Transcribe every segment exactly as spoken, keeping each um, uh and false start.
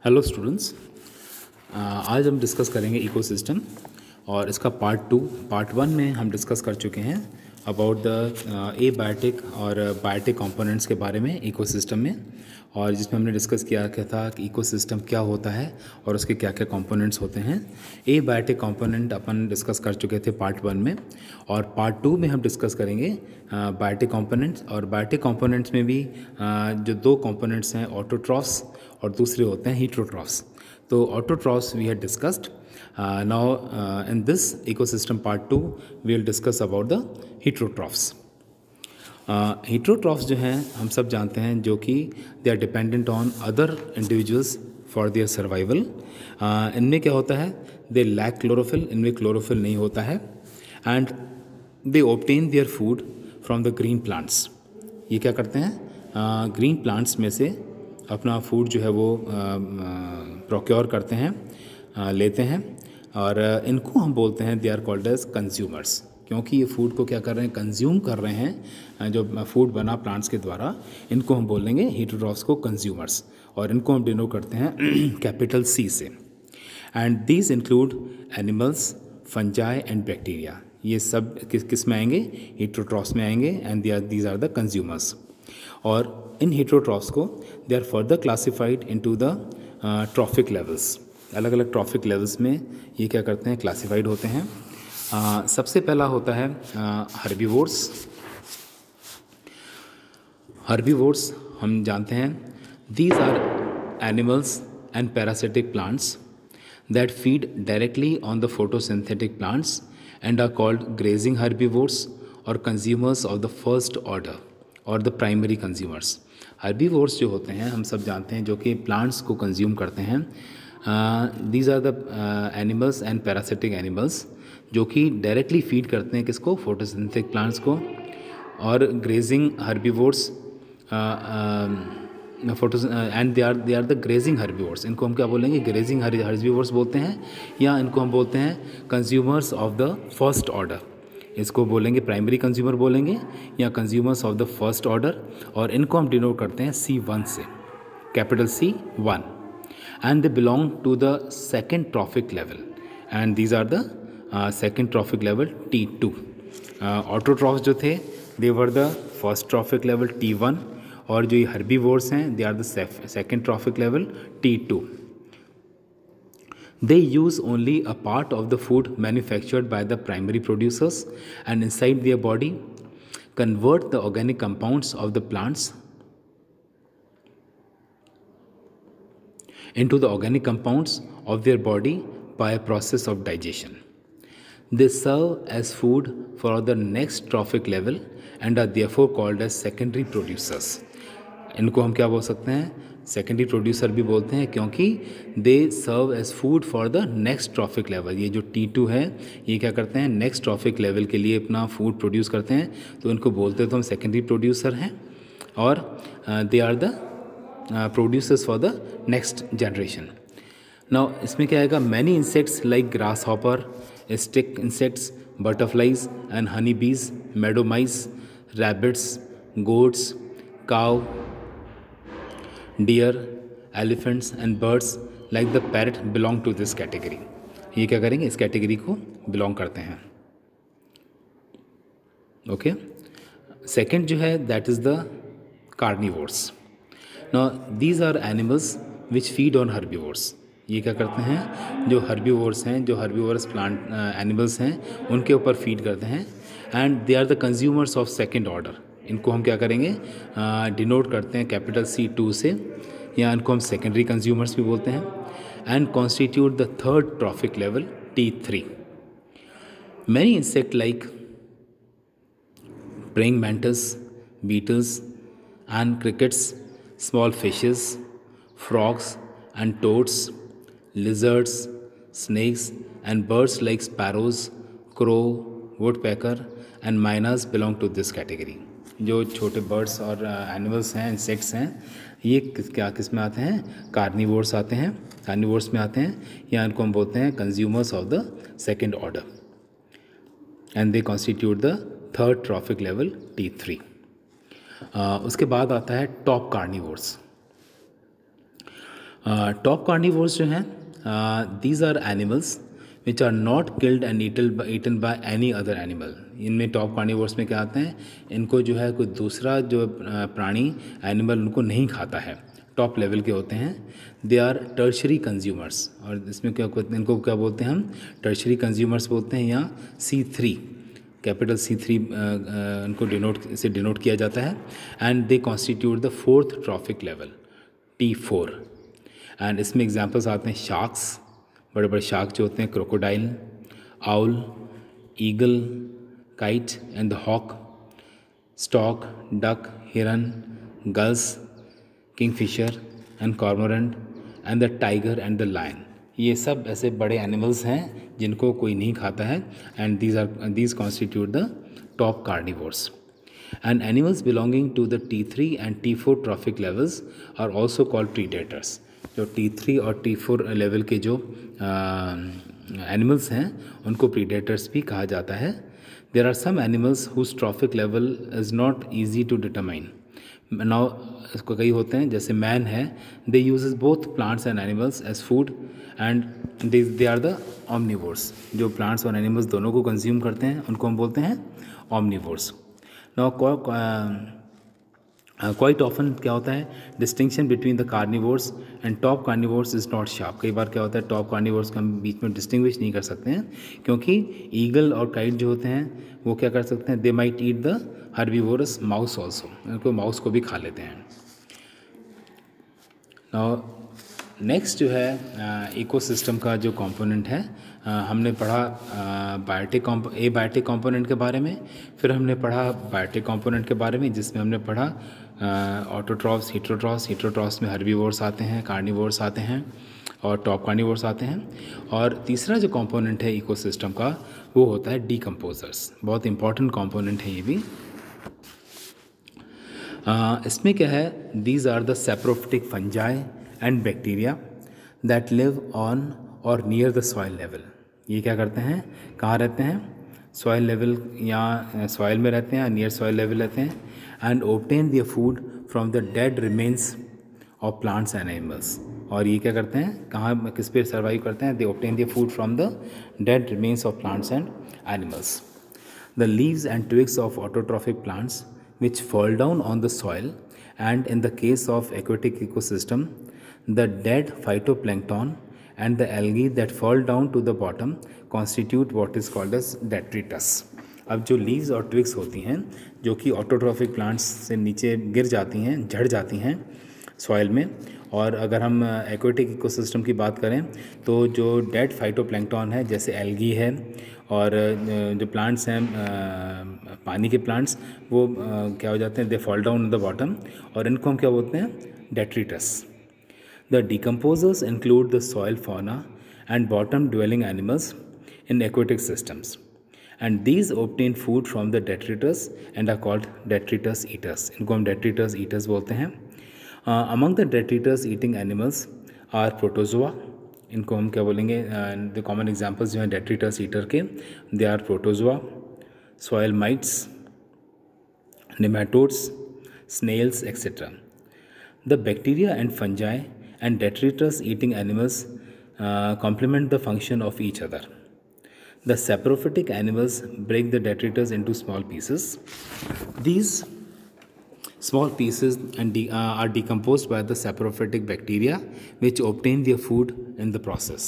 Hello students, आज हम discuss करेंगे इकोसिस्टम और इसका पार्ट टू। पार्ट वन में हम डिस्कस कर चुके हैं अबाउट द एबायोटिक और बायोटिक कंपोनेंट्स के बारे में इकोसिस्टम में, और जिसमें हमने डिस्कस किया क्या था कि इकोसिस्टम क्या होता है और उसके क्या क्या कंपोनेंट्स होते हैं। एबायोटिक कंपोनेंट अपन डिस्कस कर चुके थे पार्ट वन में, और पार्ट टू में हम डिस्कस करेंगे बायोटिक कंपोनेंट्स। और बायोटिक कंपोनेंट्स में भी uh, जो दो कंपोनेंट्स हैं, ऑटोट्रॉफ्स और दूसरे होते हैं हीट्रोट्रॉफ्स। तो autotrophs we had discussed. Now in this ecosystem part two we will discuss about the heterotrophs. Heterotrophs जो हैं हम सब जानते हैं, जो कि they are dependent on other individuals for their survival. इनमें क्या होता है, दे लैक क्लोरोफिल, इनमें क्लोरोफिल नहीं होता है, and they obtain their food from the green plants. ये क्या करते हैं, ग्रीन uh, प्लांट्स में से अपना फूड जो है वो प्रोक्योर करते हैं, आ, लेते हैं, और इनको हम बोलते हैं they are called as consumers, क्योंकि ये फूड को क्या कर रहे हैं, कंज्यूम कर रहे हैं। जो फूड बना प्लांट्स के द्वारा, इनको हम बोलेंगे हीट्रोट्रॉफ्स को कंज्यूमर्स, और इनको हम डिनोट करते हैं कैपिटल सी से। And these include animals, fungi and bacteria. ये सब किस किस में आएंगे, हीट्रोट्रॉफ्स में आएंगे, and they are these are the consumers. और इन हीट्रोट्रॉफ्स को they are further classified into the trophic levels. अलग अलग ट्रॉफिक लेवल्स में ये क्या करते हैं, क्लासिफाइड होते हैं। uh, सबसे पहला होता है हर्बीवोर्स। हर्बीवोर्स हम जानते हैं, these are animals and parasitic plants that feed directly on the photosynthetic plants and are called grazing herbivores और consumers of the first order और द प्राइमरी कंज्यूमर्स। हर्बीवोर्स जो होते हैं हम सब जानते हैं, जो कि प्लांट्स को कंज्यूम करते हैं। These are the animals and parasitic animals जो कि डायरेक्टली फीड करते हैं किसको, फोटोसिंथेटिक प्लांट्स को। और grazing herbivores photo and they are they are the grazing herbivores. इनको हम क्या बोलेंगे, ग्रेजिंग हर्बीवोर्स बोलते हैं, या इनको हम बोलते हैं consumers of the first order. इसको बोलेंगे प्राइमरी कंज्यूमर बोलेंगे, या consumers of the first order, और इनको हम डिनोट करते हैं सी वन से, capital C one. And they belong to the second trophic level, and these are the second trophic level T two. Autotrophs जो थे they were the first trophic level T one, और जो ये herbivores हैं they are the second trophic level T two. They use only a part of the food manufactured by the primary producers, and inside their body convert the organic compounds of the plants into the organic compounds of their body by a process of digestion. They serve as food for the next trophic level and are therefore called as secondary producers. इनको हम क्या बोल सकते हैं, secondary producer भी बोलते हैं, क्योंकि they serve as food for the next trophic level. ये जो टी टू है ये क्या करते हैं, नेक्स्ट ट्रॉफिक लेवल के लिए अपना फूड प्रोड्यूस करते हैं, तो इनको बोलते तो हम सेकेंडरी प्रोड्यूसर हैं, और they are the producers for the next generation. Now इसमें क्या आएगा, many insects like grasshopper, stick insects, butterflies and honey bees, meadow mice, rabbits, goats, cow, deer, elephants and birds like the parrot belong to this category. ये क्या करेंगे, इस category को belong करते हैं। ओके, सेकंड जो है that is the carnivores. Now these are animals which feed on herbivores. ये क्या करते हैं, जो हर्बीवोर्स हैं, जो हर्बीवोरस प्लांट एनिमल्स हैं, उनके ऊपर फीड करते हैं, and they are the consumers of second order. इनको हम क्या करेंगे, डिनोट करते हैं कैपिटल सी टू से, या इनको हम सेकेंडरी कंज्यूमर्स भी बोलते हैं, and constitute the third trophic level T three. Many insect like praying mantis, beetles and crickets, small fishes, frogs and toads, lizards, snakes and birds like sparrows, crow, woodpecker and miners belong to this category. जो छोटे birds और animals हैं, insects हैं, ये किस क्या किस में आते हैं, कार्निवोर्स आते हैं, कार्निवोर्स में आते हैं, या इनको हम बोलते हैं consumers of the second order, and they constitute the third trophic level T three. उसके बाद आता है टॉप कार्निवोर्स। टॉप कार्निवोर्स जो हैं, these are animals which are not killed and eat eaten by any other animal. इनमें top carnivores में क्या आते हैं, इनको जो है कोई दूसरा जो प्राणी एनिमल उनको नहीं खाता है, टॉप लेवल के होते हैं। दे आर टर्शरी कंज्यूमर्स, और इसमें क्या इनको क्या बोलते हैं हम, टर्शरी कंज्यूमर्स बोलते हैं, या C three, capital C three उनको डिनोट से डिनोट किया जाता है। And they constitute the fourth trophic level, T four. And इसमें एग्जांपल्स आते हैं शार्क्स, बड़े बड़े शार्क जो होते हैं, crocodile, owl, eagle, kite and the hawk, stork, duck, heron, gulls, kingfisher and cormorant and the tiger and the lion. ये सब ऐसे बड़े एनिमल्स हैं जिनको कोई नहीं खाता है, and these are these constitute the top carnivores. And animals belonging to the T three and T four trophic levels are also called predators. जो टी थ्री और टी फोर लेवल के जो एनिमल्स हैं उनको प्रीडेटर्स भी कहा जाता है। There are some animals whose trophic level is not easy to determine. Now इसको कई होते हैं, जैसे मैन है, they uses both plants and animals as food and they are the omnivores. जो प्लांट्स और एनिमल्स दोनों को कंज्यूम करते हैं उनको हम बोलते हैं ऑमनिवोर्स। नाउ क्वाइट ऑफन क्या होता है, distinction between the carnivores and top carnivores is not sharp. कई बार क्या होता है, टॉप कार्निवोर्स को हम बीच में डिस्टिंग्विश नहीं कर सकते हैं, क्योंकि ईगल और काइट जो होते हैं वो क्या कर सकते हैं, they might eat the herbivorous mouse also, उनको माउस को भी खा लेते हैं। नाउ नेक्स्ट जो है इकोसिस्टम का जो कंपोनेंट है, आ, हमने पढ़ा बायोटिक ए बायोटिक कंपोनेंट के बारे में, फिर हमने पढ़ा बायोटिक कंपोनेंट के बारे में जिसमें हमने पढ़ा ऑटोट्रॉफ्स, हीटरोट्रॉफ्स। हीटरोट्रॉफ्स में हर्बीवोर्स आते हैं, कार्निवोर्स आते हैं और टॉप कार्निवोर्स आते हैं। और तीसरा जो कंपोनेंट है इकोसिस्टम का वो होता है डीकम्पोजर्स। बहुत इंपॉर्टेंट कंपोनेंट है ये भी। uh, इसमें क्या है, these are the saprophytic fungi and bacteria that live on or near the soil level. ये क्या करते हैं, कहाँ रहते हैं, सॉइल लेवल या सॉइल में रहते हैं, नियर सॉइल लेवल रहते हैं। And obtain their food from the dead remains of plants and animals. और ये क्या करते हैं, कहाँ किस पे सर्वाइव करते हैं, they obtain their food from the dead remains of plants and animals. The leaves and twigs of autotrophic plants which fall down on the soil, and in the case of aquatic ecosystem, the dead phytoplankton and the algae that fall down to the bottom constitute what is called as detritus. अब जो leaves और twigs होती हैं जो कि autotrophic plants से नीचे गिर जाती हैं, झड़ जाती हैं सॉइल में, और अगर हम एक्वेटिक इकोसिस्टम की बात करें तो जो डेड फाइटोप्लैंक्टन है, जैसे एल्गी है, और जो प्लांट्स हैं पानी के प्लांट्स, वो क्या हो जाते हैं, they fall down the bottom, और इनको हम क्या बोलते हैं, detritus. The decomposers include the soil fauna and bottom dwelling animals in aquatic systems, and these obtain food from the detritus and are called detritus eaters. इनको हम detritus eaters बोलते हैं। Among the detritus eating animals are protozoa. इनको हम क्या बोलेंगे, the common examples जो हैं डेट्रिटस ईटर के, they are protozoa, soil mites, nematodes, snails etcetera. The bacteria and fungi and detritus eating animals complement the function of each other. The saprophytic animals break the detritus into small pieces. These small pieces and de- uh, are decomposed by the saprophytic bacteria, which obtain their food in the process.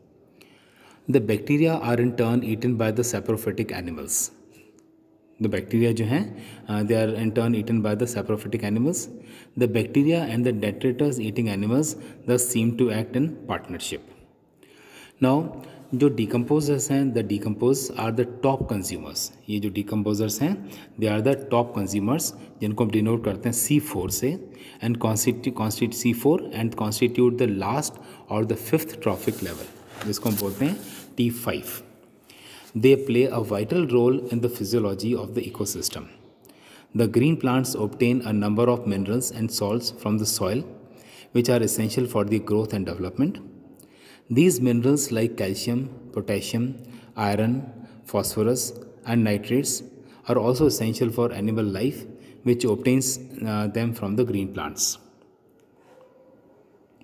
The bacteria are in turn eaten by the saprophytic animals. The bacteria जो हैं, uh, they are in turn eaten by the saprophytic animals. The bacteria and the detritus eating animals thus seem to act in partnership. Now, जो decomposers हैं, the decompose are the top consumers. ये जो decomposers हैं, they are the top consumers, जिनको हम denote करते हैं C four से, and constitute constitute C four and constitute the last or the fifth trophic level, जिसको हम बोलते हैं T five. They play a vital role in the physiology of the ecosystem. The green plants obtain a number of minerals and salts from the soil, which are essential for their growth and development. These minerals like calcium, potassium, iron, phosphorus, and nitrates are also essential for animal life, which obtains uh, them from the green plants.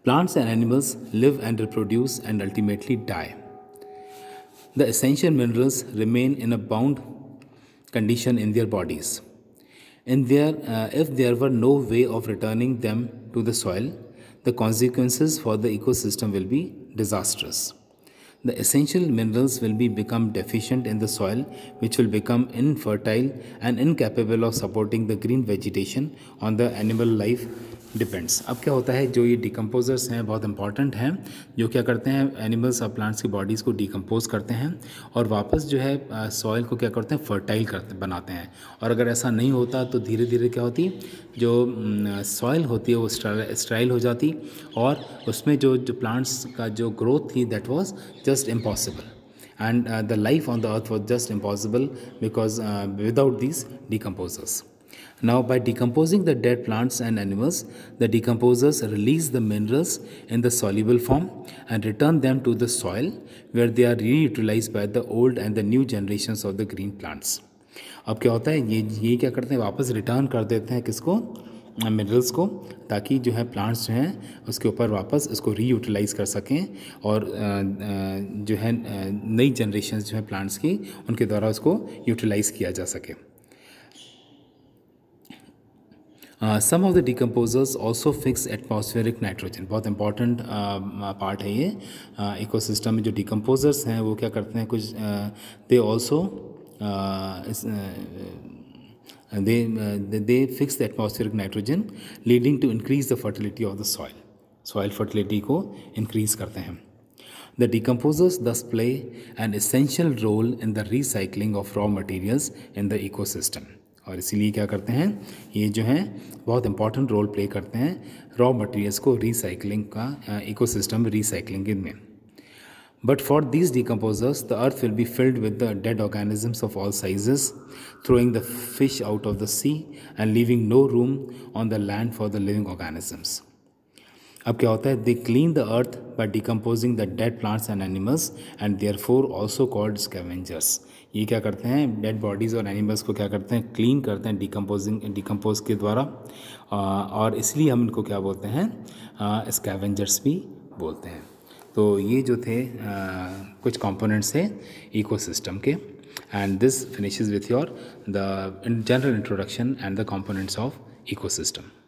Plants and animals live and reproduce and ultimately die. The essential minerals remain in a bound condition in their bodies. In their, uh, if there were no way of returning them to the soil, the consequences for the ecosystem will be disastrous. The essential minerals will be become deficient in the soil, which will become infertile and incapable of supporting the green vegetation on the animal life depends. अब क्या होता है, जो ये decomposers हैं बहुत important हैं, जो क्या करते हैं एनिमल्स और प्लांट्स की बॉडीज़ को डिकम्पोज करते हैं और वापस जो है सॉइल को क्या करते हैं फर्टाइल करते बनाते हैं. और अगर ऐसा नहीं होता तो धीरे धीरे क्या होती, जो सॉइल होती है वो स्ट्राइल हो जाती और उसमें जो जो प्लांट्स का जो ग्रोथ थी that was just impossible. And uh, the life on the earth was just impossible because uh, without these decomposers. Now, by decomposing the dead plants and animals, the decomposers release the minerals in the soluble form and return them to the soil, where they are reutilized by the old and the new generations of the green plants. अब क्या होता है, ये ये क्या करते हैं, वापस रिटर्न कर देते हैं किसको, मिनरल्स को, ताकि जो है प्लांट्स जो हैं उसके ऊपर वापस इसको रीयूटिलाइज़ कर सकें और जो है नई जनरेशन जो है प्लांट्स की उनके द्वारा उसको यूटिलाइज़ किया जा सके. Some of the decomposers also fix atmospheric nitrogen. बहुत इंपॉर्टेंट पार्ट है ये इकोसिस्टम में. जो डिकम्पोजर्स हैं वो क्या करते हैं, कुछ they also They, uh, they fix the atmospheric nitrogen, leading to increase the fertility of the soil. Soil fertility को increase करते हैं. The decomposers thus play an essential role in the recycling of raw materials in the ecosystem. और इसीलिए क्या करते हैं, ये जो हैं बहुत इंपॉर्टेंट रोल प्ले करते हैं रॉ मटेरियल्स को रिसाइकलिंग का इकोसिस्टम रिसाइकलिंग में. But for these decomposers, the earth will be filled with the dead organisms of all sizes, throwing the fish out of the sea and leaving no room on the land for the living organisms. अब क्या होता है, they clean the earth by decomposing the dead plants and animals and therefore also called scavengers. ये क्या करते हैं, dead bodies और animals को क्या करते हैं, क्लीन करते हैं डिकम्पोजिंग डिकम्पोज के द्वारा, और इसलिए हम इनको क्या बोलते हैं, स्कैवेंजर्स भी बोलते हैं. तो ये जो थे आ, कुछ कंपोनेंट्स थे इकोसिस्टम के. And this finishes with your the general introduction and the components of ecosystem.